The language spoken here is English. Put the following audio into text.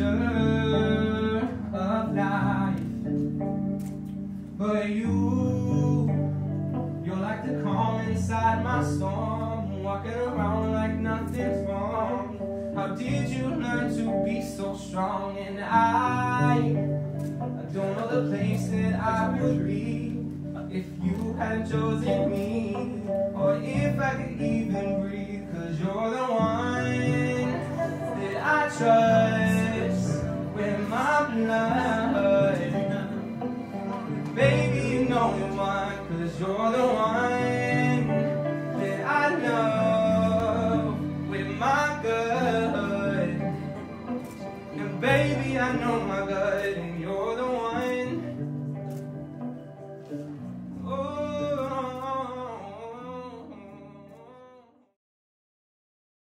pressure of life. But you're like the calm inside my storm, walking around like nothing's wrong. How did you learn to be so strong? And I don't know the place that I would be if you hadn't chosen me, or if I could even breathe. 'Cause you're the one that I trust with my blood. Baby, you know you're mine, 'cause you're the one that I love with my gut. And baby, I know my gut.